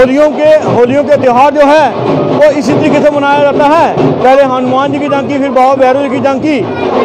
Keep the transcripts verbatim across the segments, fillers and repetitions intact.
होलियों के होलियों के त्यौहार जो है वो इसी तरीके से मनाया जाता है। पहले हनुमान जी की झांकी, फिर बाबा भैरव जी की झांकी,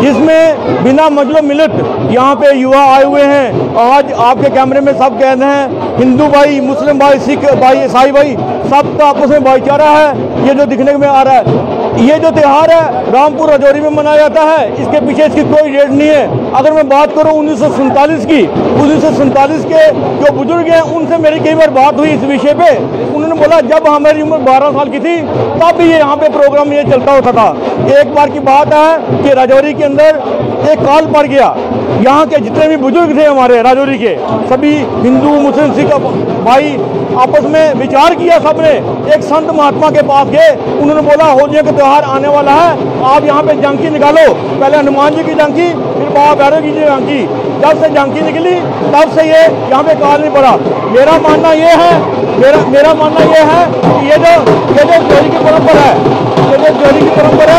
जिसमें बिना मजलो मिलत यहाँ पे युवा आए हुए हैं। आज आपके कैमरे में सब कह रहे हैं, हिंदू भाई, मुस्लिम भाई, सिख भाई, ईसाई भाई, सबका आपस में भाईचारा है। ये जो दिखने में आ रहा है, ये जो त्यौहार है रामपुर राजौरी में मनाया जाता है। इसके पीछे इसकी कोई डेट नहीं है। अगर मैं बात करूं उन्नीस सौ सैंतालीस की, उन्नीस सौ सैंतालीस के जो बुजुर्ग हैं उनसे मेरी कई बार बात हुई इस विषय पे। उन्होंने बोला जब हमारी उम्र बारह साल की थी तब भी ये यहाँ पे प्रोग्राम ये चलता होता था। एक बार की बात है कि राजौरी के अंदर एक काल पड़ गया। यहाँ के जितने भी बुजुर्ग थे हमारे राजौरी के, सभी हिंदू मुस्लिम सिख भाई आपस में विचार किया। सबने एक संत महात्मा के पास गए, उन्होंने बोला होलियों का त्यौहार आने वाला है, आप यहाँ पे झांकी निकालो। पहले हनुमान जी की झांकी, फिर बाबा भैरव जी की झांकी। जब से झांकी निकली तब से ये यहाँ पे काल नहीं पड़ा। मेरा मानना ये है मेरा मेरा मानना ये है कि ये जो ये जो चोरी की परंपरा है, ये जो चोरी की परंपरा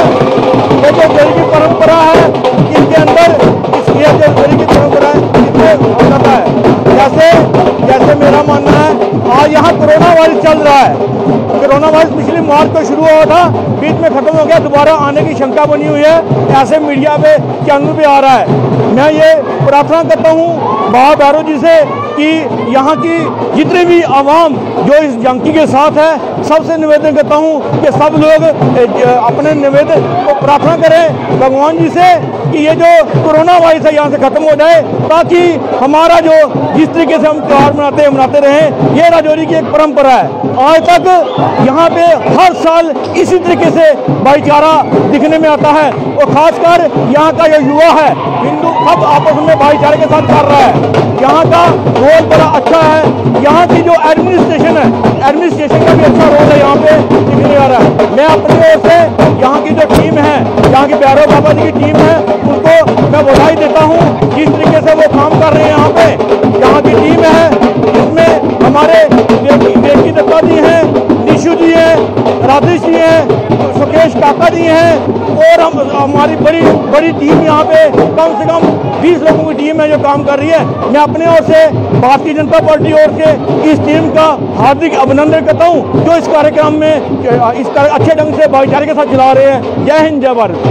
ये जो चोरी की परंपरा है, इसके अंदर इस ये जो चोरी की परंपरा है इसमें हो जाता है। जैसे जैसे मेरा मानना है, आज यहाँ कोरोना वायरस चल रहा है। कोरोना वायरस पिछली मार्च को शुरू हुआ था, बीच में खत्म हो गया, दोबारा आने की शंका बनी हुई है। ऐसे मीडिया पे चैनल पे आ रहा है। मैं ये प्रार्थना करता हूँ बाबा भैरव जी से कि यहाँ की जितने भी आवाम जो इस झांकी के साथ है, सबसे निवेदन करता हूँ कि सब लोग अपने निवेदन को प्रार्थना करें भगवान जी से कि ये जो कोरोना वायरस है यहाँ से खत्म हो जाए, ताकि हमारा जो जिस तरीके से हम त्यौहार मनाते मनाते रहें। ये राजौरी की एक परंपरा है। आज तक यहाँ पे हर साल इसी तरीके से भाईचारा दिखने में आता है, और खासकर यहाँ का जो युवा है हिंदू सब आपस में भाईचारे के साथ कर रहा है। यहाँ का रोल बड़ा अच्छा है। यहाँ की जो एडमिनिस्ट्रेशन है, एडमिनिस्ट्रेशन का भी अच्छा रोल है यहाँ पे दिखने आ रहा है। मैं अपनी ओर से यहाँ की जो टीम है, यहाँ की भैरव बाबा जी की टीम है, उनको मैं बधाई देता हूँ जिस तरीके से वो काम कर रहे हैं। यहाँ पे यहाँ की टीम है, जिसमें हमारे बेटी दत्ता जी हैं, निशु जी हैं, राधेश जी हैं, सुकेश काका जी हैं, और हम हमारी बड़ी बड़ी टीम यहाँ पे कम से कम बीस लोगों की टीम है जो काम कर रही है। मैं अपने ओर से भारतीय जनता पार्टी ओर से इस टीम का हार्दिक अभिनंदन करता हूँ जो इस कार्यक्रम में इस अच्छे ढंग से भाईचारे के साथ चला रहे हैं। जय हिंद, जय भारत।